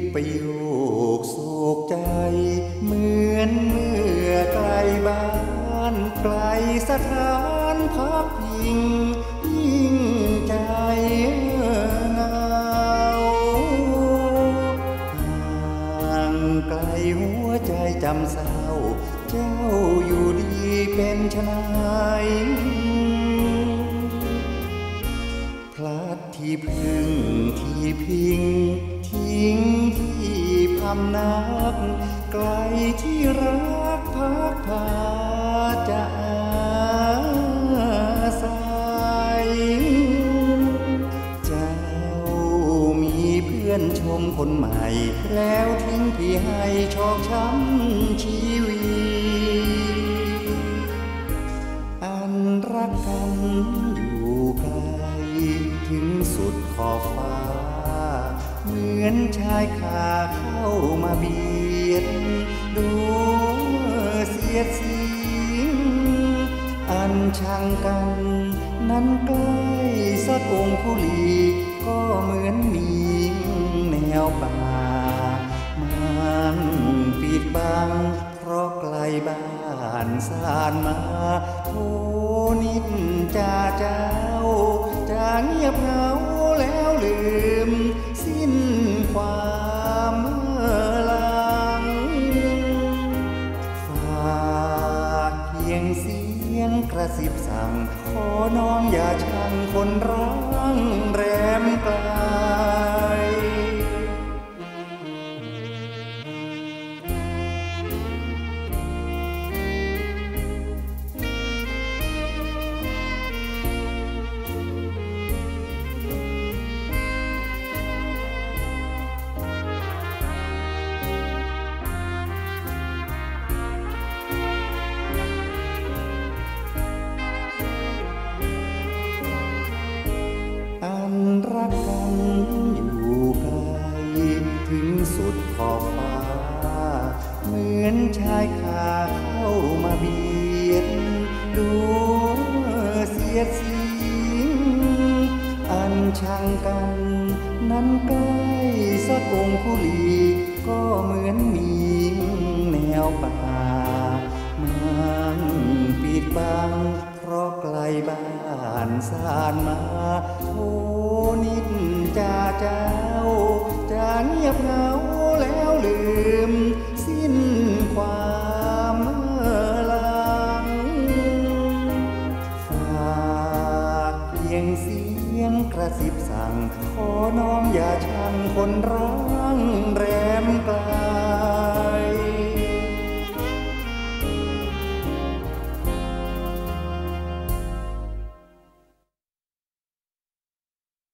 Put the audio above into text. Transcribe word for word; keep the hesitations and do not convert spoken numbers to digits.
ประโยคโศกใจเหมือนเมื่อไกลบ้านไกลสถานพักพิงยิ่งใจเหงาห่างไกลหัวใจจำเศร้าเจ้าอยู่ดีเป็นไฉนพลัดที่พึ่งที่พิงทิ้งที่พำนักไกลที่รักพักพาจะอาศัยเจ้ามีเพื่อนชมคนใหม่แล้วทิ้งพี่ให้ชอกช้ำชีวิตอันรักกันอยู่ไกลถึงสุดขอบฟ้าเหมือนชายคาเข้ามาเบียดดูเสียดสีอันช่างกันนั้นใกล้สักองคุลีก็เหมือนมีแนวป่ามันปิดบังเพราะไกลบ้านสานมาโทนิดจ่าเจ้าจะเงียบเหงาแล้วลืมสิ้นความเมื่อหลังฝากเพียงเสียงกระซิบสั่งขอน้องอย่าชังคนร้างแรมไกลรักกันอยู่ไกลถึงสุดขอบฟ้าเหมือนชายคาเข้ามาเบียดดูเสียดสีอันช่างกันนั้นใกล้สักองคุลีก็เหมือนมีแนวป่ามันปิดบังเพราะไกลบ้านสานมาโทนิดจ่าเจ้าจะเงียบเหงาแล้วลืมสิ้นความเมื่อหลังฝากเพียงเสียงกระซิบสั่งขอน้องอย่าชังคนรั